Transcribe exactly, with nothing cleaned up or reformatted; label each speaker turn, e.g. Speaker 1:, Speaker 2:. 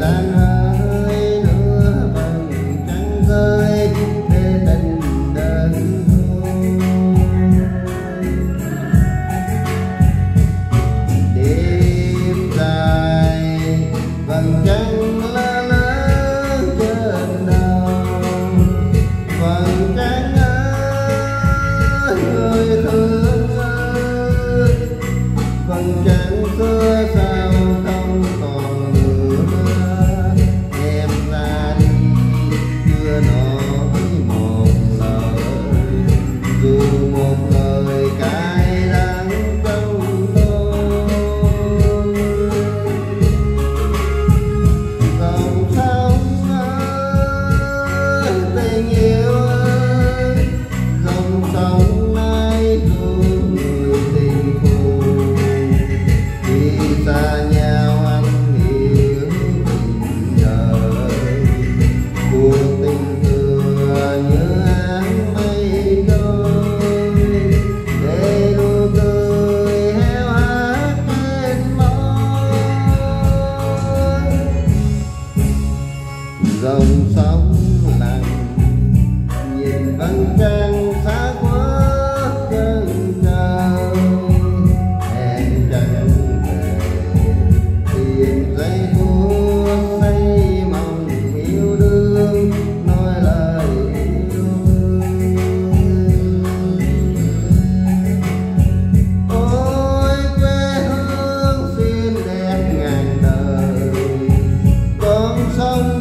Speaker 1: gian hơi nữa vầng trăng rơi để tình đơn thôi. Đêm dài vầng trăng lơ lớ trên đầu, vầng trăng ơi người thương ơi, vầng trăng xưa sao không còn nữa. Em ra đi chưa nói một lời, dù một lời cay đắng trong tôi. Dòng sông ơi tình yêu ơi, dòng sông nay dù người tình phù, khi xa nhau anh hiểu tình đời. Cuộc tình xưa như áng mây trôi, để nụ cười heo hắt trên môi. Dòng sông lặng nhìn vầng trăng xa khuất chân trời, hẹn chẳng về tìm giây phút say mong yêu đương nói lời yêu thương. Ôi quê hương xinh đẹp ngàn đời, con sông